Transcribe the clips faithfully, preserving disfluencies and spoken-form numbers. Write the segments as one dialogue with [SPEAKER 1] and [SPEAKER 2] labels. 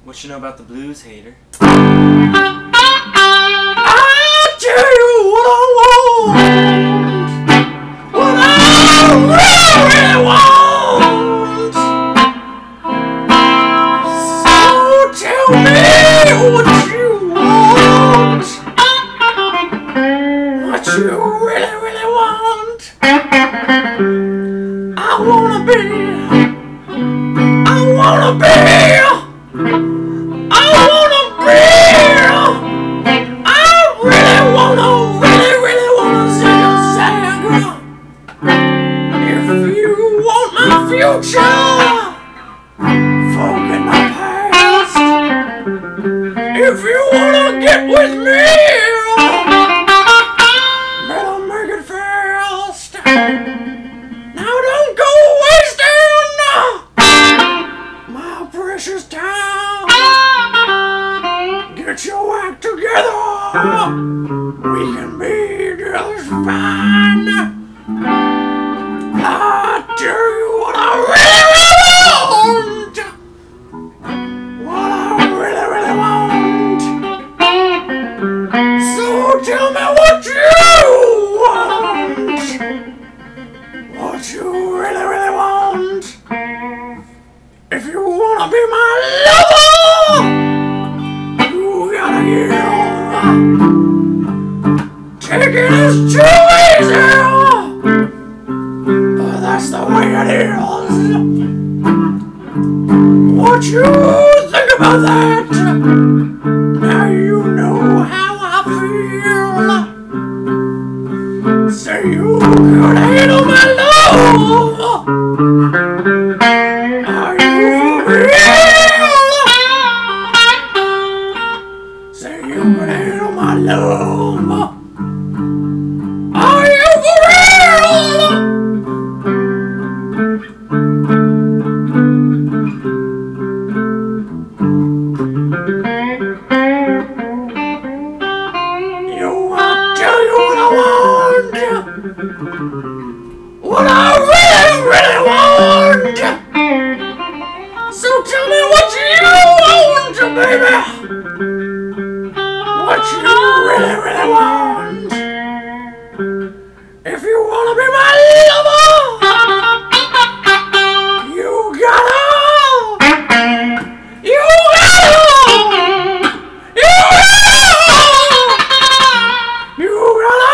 [SPEAKER 1] What you know about the blues, hater?
[SPEAKER 2] I'll tell you what I want. What I really, really want. So tell me what you want. What you really, really want. I wanna be. I wanna be. I wanna be. I really wanna, really, really wanna see you sing. If you want my future, forget my past. If you wanna get with me, better make it fast. Now don't go wasting my precious time. Get your act together. We can be just fine. I'll tell you what I really, really want. What I really, really want. So tell me what you want. What you really, really want. If you wanna be my lover, you gotta give. Taking is too easy, but that's the way it is. What you think about that? Now you know how I feel. Say you could handle my love. Are you for real? Say you could handle my love. Are you for real? Yo, I'll tell you what I want. What I really, really want. So tell me what you want, baby. What you really, really want. If you wanna be my lover, you gotta, you gotta, you gotta, you gotta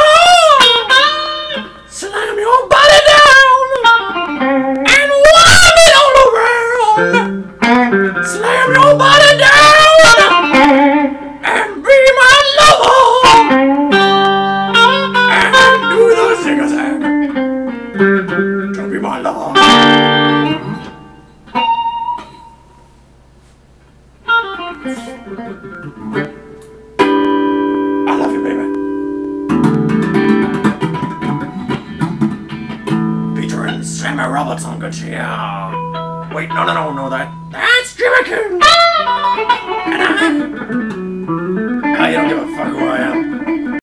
[SPEAKER 2] slam your body down and wind it all around. Slam your body down and be my lover. Don't be my lover. I love you, baby. Featuring Sammy Roberts on guitar. Wait, no, no, no, no, that that's Jimi. And I, I don't give a fuck who I am.